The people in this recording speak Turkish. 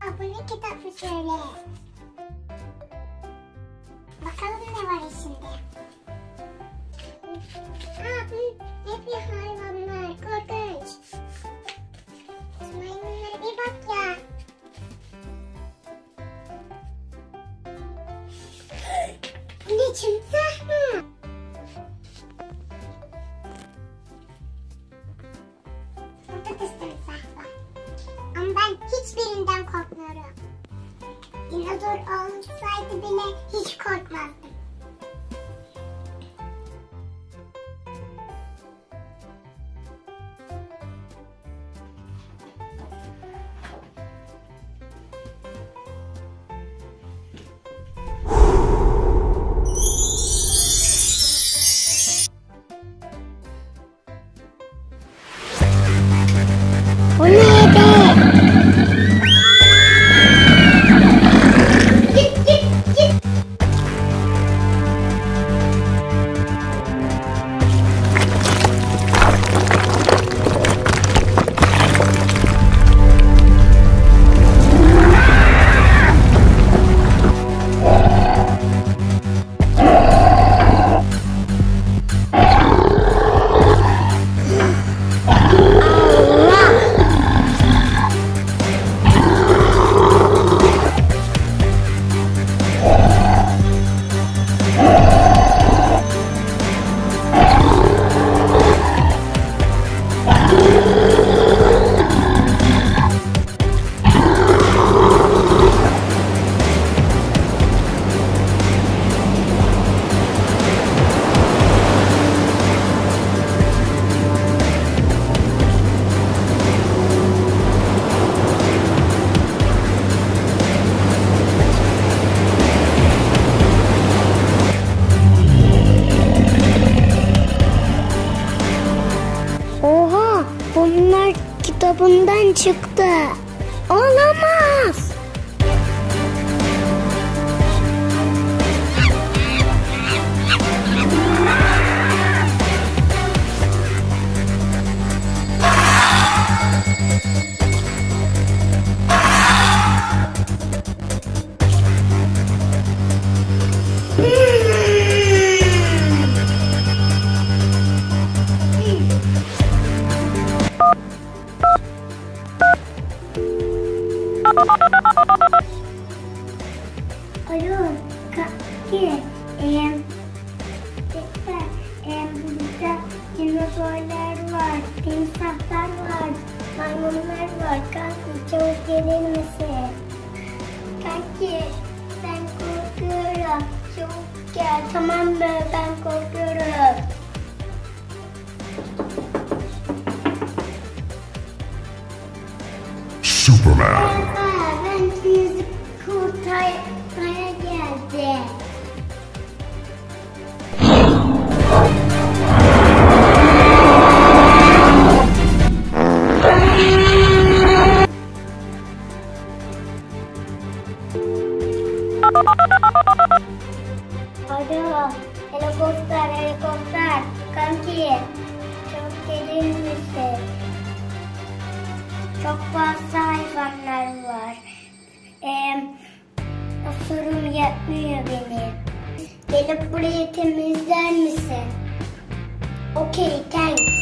Abone kitabı söyle. Bakalım ne var içinde. Hep bir hayvanlar. Korkunç. Maymunlara bir bak ya. Bu ne, timsah mı? Burada da timsah var. Ama ben hiçbirinden korkmuyorum. Dinozor olsaydı bile hiç korkmazdım. Bu ne be? Bunlar kitabından çıktı. Olamaz. Alo, kanki, burada dinozorlar var, timsahlar var, maymunlar var. Kanki, çabuk gelir misin? Kanki, ben korkuyorum. Çabuk gel, tamam mı? Ben korkuyorum. Superman. Ben sizi kurtarmaya geldim. Alo, helikopter. Kanki, çok gelir misin? Çok fazla hayvanlar var. Osurum yetmiyor benim. Gelip burayı temizler misin? Okay, thanks.